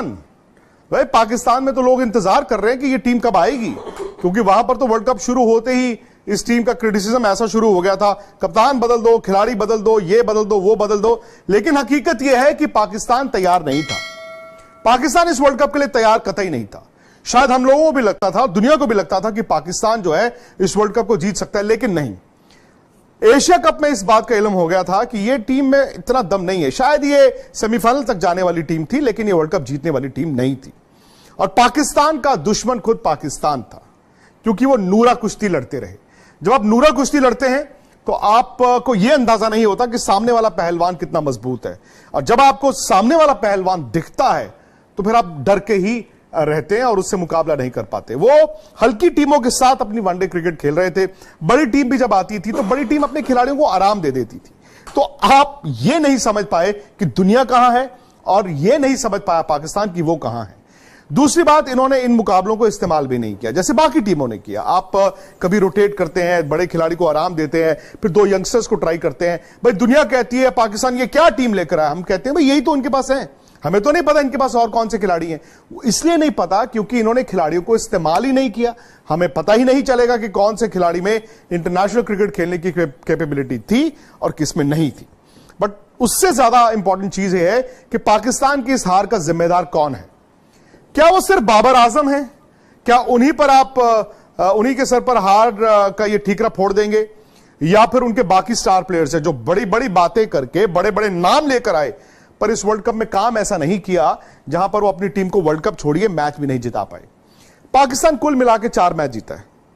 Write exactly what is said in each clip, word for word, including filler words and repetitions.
भाई पाकिस्तान में तो लोग इंतजार कर रहे हैं कि ये टीम कब आएगी, क्योंकि वहां पर तो वर्ल्ड कप शुरू होते ही इस टीम का क्रिटिसिज्म ऐसा शुरू हो गया था, कप्तान बदल दो, खिलाड़ी बदल दो, ये बदल दो, वो बदल दो। लेकिन हकीकत यह है कि पाकिस्तान तैयार नहीं था। पाकिस्तान इस वर्ल्ड कप के लिए तैयार कतई नहीं था। शायद हम लोगों को भी लगता था, दुनिया को भी लगता था कि पाकिस्तान जो है इस वर्ल्ड कप को जीत सकता है, लेकिन नहीं। एशिया कप में इस बात का इल्म हो गया था कि यह टीम में इतना दम नहीं है। शायद ये सेमीफाइनल तक जाने वाली टीम थी, लेकिन ये वर्ल्ड कप जीतने वाली टीम नहीं थी। और पाकिस्तान का दुश्मन खुद पाकिस्तान था, क्योंकि वो नूरा कुश्ती लड़ते रहे। जब आप नूरा कुश्ती लड़ते हैं तो आपको यह अंदाजा नहीं होता कि सामने वाला पहलवान कितना मजबूत है, और जब आपको सामने वाला पहलवान दिखता है तो फिर आप डर के ही रहते हैं और उससे मुकाबला नहीं कर पाते। वो हल्की टीमों के साथ अपनी वनडे क्रिकेट खेल रहे थे। बड़ी टीम भी जब आती थी तो बड़ी टीम अपने खिलाड़ियों को आराम दे देती थी। तो आप ये नहीं समझ पाए कि दुनिया कहां है, और ये नहीं समझ पाया पाकिस्तान की वो कहां है। दूसरी बात, इन्होंने इन मुकाबलों को इस्तेमाल भी नहीं किया जैसे बाकी टीमों ने किया। आप कभी रोटेट करते हैं, बड़े खिलाड़ी को आराम देते हैं, फिर दो यंगस्टर्स को ट्राई करते हैं। भाई दुनिया कहती है पाकिस्तान ये क्या टीम लेकर आया, हम कहते हैं भाई यही तो उनके पास है, हमें तो नहीं पता इनके पास और कौन से खिलाड़ी हैं। इसलिए नहीं पता क्योंकि इन्होंने खिलाड़ियों को इस्तेमाल ही नहीं किया। हमें पता ही नहीं चलेगा कि कौन से खिलाड़ी में इंटरनेशनल क्रिकेट खेलने की कैपेबिलिटी थी और किस में नहीं थी। बट उससे ज्यादा इंपॉर्टेंट चीज यह है कि पाकिस्तान की इस हार का जिम्मेदार कौन है। क्या वो सिर्फ बाबर आजम है? क्या उन्हीं पर आप उन्हीं के सर पर हार का ये ठीकरा फोड़ देंगे, या फिर उनके बाकी स्टार प्लेयर्स हैं जो बड़ी बड़ी बातें करके बड़े बड़े नाम लेकर आए पर इस वर्ल्ड कप में काम ऐसा नहीं किया जहां पर वो अपनी टीम को वर्ल्ड कप छोड़िए मैच भी नहीं जिता पाए। पाकिस्तान कुल मिला के चार मैच जीता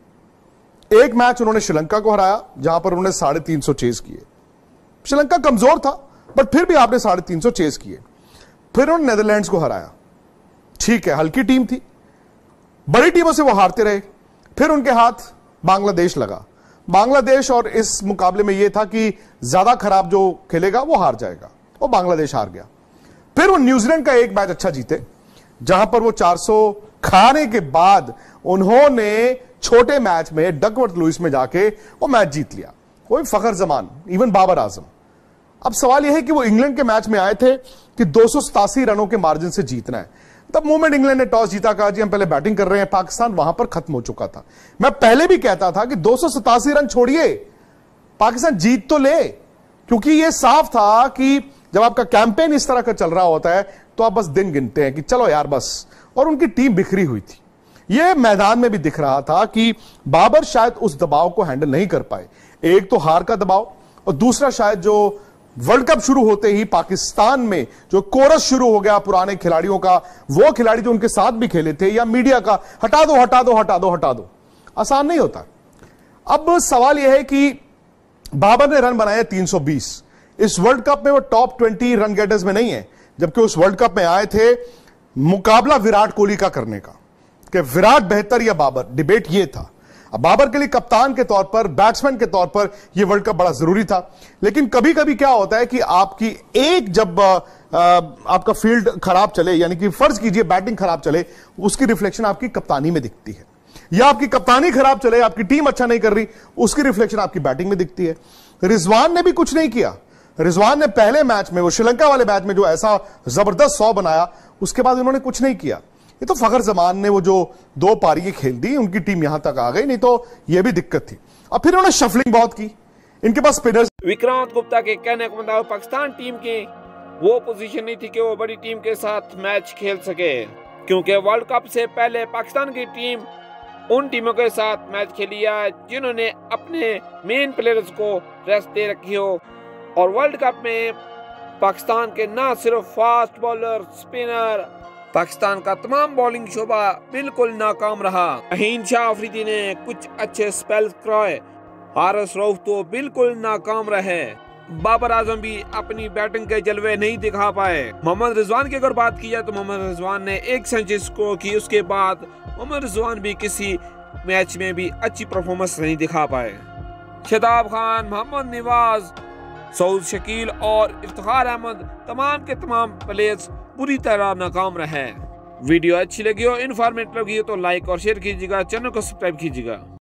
है। एक मैच उन्होंने श्रीलंका को हराया जहां पर उन्होंने साढ़े तीन सौ चेज किए। श्रीलंका कमजोर था बट फिर भी आपने साढ़े तीन सौ चेज किए। फिर उन्होंने नेदरलैंड्स को हराया, ठीक है हल्की टीम थी, बड़ी टीमों से वो हारते रहे। फिर उनके हाथ बांग्लादेश लगा। बांग्लादेश और इस मुकाबले में यह था कि ज्यादा खराब जो खेलेगा वो हार जाएगा, वो बांग्लादेश हार गया। फिर वो न्यूजीलैंड का एक मैच अच्छा जीते जहां पर वो चार सौ खाने के बाद उन्होंने छोटे मैच में डकवर्थ लुइस में जाके वो मैच जीत लिया। कोई फखर जमान, इवन बाबर आजम। अब सवाल यह है कि वो इंग्लैंड के मैच में आए थे कि दो सौ सतासी रनों के मार्जिन से जीतना है। तब मोमेंट इंग्लैंड ने टॉस जीता, कहा जी हम पहले बैटिंग कर रहे हैं। पाकिस्तान वहां पर खत्म हो चुका था। मैं पहले भी कहता था कि दो सौ सतासी रन छोड़िए, पाकिस्तान जीत तो ले, क्योंकि यह साफ था कि जब आपका कैंपेन इस तरह का चल रहा होता है तो आप बस दिन गिनते हैं कि चलो यार बस। और उनकी टीम बिखरी हुई थी। यह मैदान में भी दिख रहा था कि बाबर शायद उस दबाव को हैंडल नहीं कर पाए। एक तो हार का दबाव, और दूसरा शायद जो वर्ल्ड कप शुरू होते ही पाकिस्तान में जो कोरस शुरू हो गया पुराने खिलाड़ियों का, वो खिलाड़ी जो उनके साथ भी खेले थे, या मीडिया का हटा दो हटा दो हटा दो हटा दो, आसान नहीं होता। अब सवाल यह है कि बाबर ने रन बनाए तीन सौ बीस। इस वर्ल्ड कप में वो टॉप बीस रन गेटर्स में नहीं है, जबकि उस वर्ल्ड कप में आए थे मुकाबला विराट कोहली का करने का, कि विराट बेहतर या बाबर, डिबेट ये था। अब बाबर के लिए कप्तान के तौर पर, बैट्समैन के तौर पर यह वर्ल्ड कप बड़ा जरूरी था। लेकिन कभी कभी क्या होता है कि आपकी एक जब आ, आपका फील्ड खराब चले, यानी कि फर्ज कीजिए बैटिंग खराब चले, उसकी रिफ्लेक्शन आपकी कप्तानी में दिखती है, या आपकी कप्तानी खराब चले, आपकी टीम अच्छा नहीं कर रही, उसकी रिफ्लेक्शन आपकी बैटिंग में दिखती है। रिजवान ने भी कुछ नहीं किया। रिजवान ने पहले मैच में, वो श्रीलंका वाले मैच में जो ऐसा जबरदस्त सौ बनाया, उसके बाद उन्होंने कुछ नहीं किया। ये तो फखर जमान ने वो जो दो पारी खेल दी, उनकी टीम यहां तक आ गई, नहीं तो यह भी दिक्कत थी। अब फिर उन्होंने शफलिंग बहुत की, इनके पास स्पिनर्स। विक्रांत गुप्ता के कहने के मुताबिक पाकिस्तान टीम की वो पोजीशन नहीं थी कि वो बड़ी टीम के साथ मैच खेल सके, क्योंकि वर्ल्ड कप से पहले पाकिस्तान की टीम उन टीमों के साथ मैच खेली है जिन्होंने अपने मेन प्लेयर्स को रेस्ट दे रखी हो। और वर्ल्ड कप में पाकिस्तान के ना सिर्फ फास्ट बॉलर, स्पिनर, पाकिस्तान का तमाम बॉलिंग शोबा बिल्कुल नाकाम रहा। अहीन शाह अफरीदी ने कुछ अच्छे स्पेल्स कराए, हारिस रऊफ तो बिल्कुल नाकाम रहे। बाबर आजम भी अपनी बैटिंग के जलवे नहीं दिखा पाए। मोहम्मद रिजवान की अगर बात की जाए तो मोहम्मद रिजवान ने एक सेंचुरी स्कोर की, उसके बाद मोहम्मद रिजवान भी किसी मैच में भी अच्छी परफॉर्मेंस नहीं दिखा पाए। शादाब खान, मोहम्मद नवाज, सऊद शकील और इफ्तिखार अहमद, तमाम के तमाम प्लेयर्स पूरी तरह नाकाम रहे। वीडियो अच्छी लगी हो, इन्फॉर्मेटिव लगी हो तो लाइक और शेयर कीजिएगा, चैनल को सब्सक्राइब कीजिएगा।